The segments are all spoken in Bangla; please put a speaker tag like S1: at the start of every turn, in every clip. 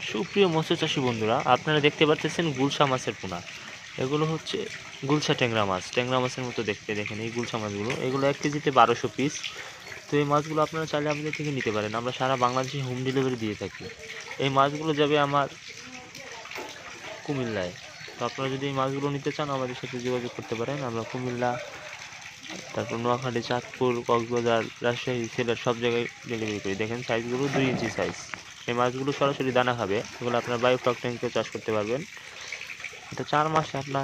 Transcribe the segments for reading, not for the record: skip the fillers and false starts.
S1: সুপ্রিয় মৎস্য চাষী বন্ধুরা, আপনারা দেখতে পাচ্ছেন গুলশা মাছের পোনা। এগুলো হচ্ছে গুলশা ট্যাংরা মাছ, ট্যাংরা মাছের মতো দেখতে। দেখেন এই গুলশা মাছগুলো, এগুলো 1 কেজিতে 1200 পিস। তো এই মাছগুলো আপনারা চাইলে আমাদের থেকে নিতে পারেন, আমরা সারা বাংলাদেশে হোম ডেলিভারি দিয়ে থাকি। এই মাছগুলো যাবে আমার কুমিল্লায়। তো আপনারা যদি এই মাছগুলো নিতে চান আমাদের সাথে যোগাযোগ করতে পারেন। আমরা কুমিল্লা, তারপর নোয়াখালী, চাঁদপুর, কক্সবাজার, রাজশাহী, সিলেট সব জায়গায় ডেলিভারি করি। দেখেন সাইজগুলো 2 ইঞ্চি সাইজ। এই মাছগুলো সরাসরি দানা খাবে। এগুলো আপনার বায়োফ্লক ট্যাঙ্কেও চাষ করতে পারবেন। এটা 4 মাসে আপনার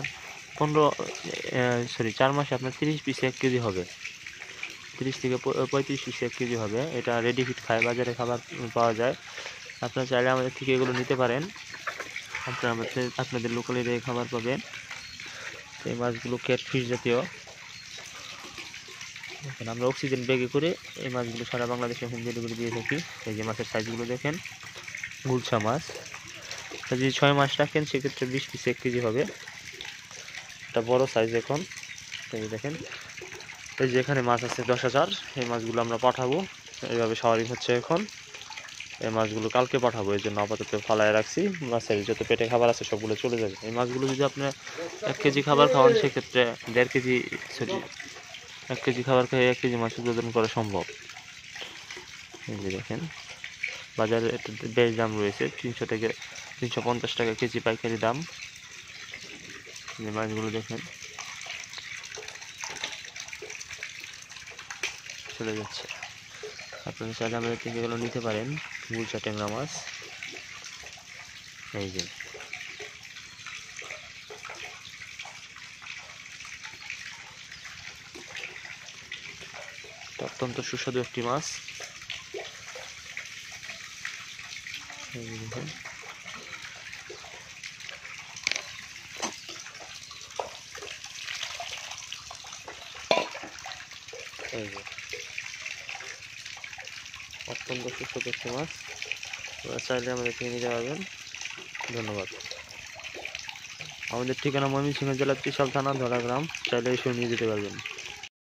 S1: 4 মাসে আপনার 30 পিসে 1 কেজি হবে। 30 থেকে 35 পিসে 1 কেজি হবে। এটা রেডি ফিট খায়, বাজারে খাবার পাওয়া যায়। আপনারা চাইলে আমাদের থেকে এগুলো নিতে পারেন। আপনারা আপনাদের লোকাল এরিয়ায় খাবার পাবেন। এই মাছগুলো ক্যাটফিশ জাতীয়। দেখেন আমরা অক্সিজেন ব্যাগে করে এই মাছগুলো সারা বাংলাদেশে হোম ডেলিভারি দিয়ে থাকি। এই যে মাছের সাইজগুলো দেখেন, গুলশা মাছ। যদি 6 মাস রাখেন সেক্ষেত্রে 20 পিসে 1 কেজি হবে। এটা বড় সাইজ। এখন এই যে দেখেন, এই যে এখানে মাছ আছে 10,000। এই মাছগুলো আমরা পাঠাবো, এইভাবে শাওয়ারিং হচ্ছে এখন। এই মাছগুলো কালকে পাঠাবো, এই জন্য আপাতত ফালায় রাখছি। মাছের যত পেটে খাবার আছে সবগুলো চলে যাবে। এই মাছগুলো যদি আপনি 1 কেজি খাবার খাওয়ান সেক্ষেত্রে 1.5 কেজি 1 কেজি খাবার খেয়ে 1 কেজি মাছ উৎপাদন করা সম্ভব। এই যে দেখেন, বাজারে এটা বেশ দাম রয়েছে, 300 থেকে 350 টাকা কেজি পাইকারি দাম। এই মাছগুলো দেখেন চলে যাচ্ছে। আপনারা চাইলে আমাদের থেকে এগুলো নিতে পারেন। গুলশা ট্যাংরা মাছ, এই যে অত্যন্ত সুস্বাদু একটি মাছ। এই যে দেখেন, এই যে অত্যন্ত সুস্বাদু একটি মাছ। আপনারা চাইলে আমাদের থেকে নিতে পারবেন। ধন্যবাদ। আমাদের ঠিকানা ময়মনসিংহ জেলার ত্রিশাল থানা, ধরা গ্রাম। চাইলে এসে নিয়ে যেতে পারবেন।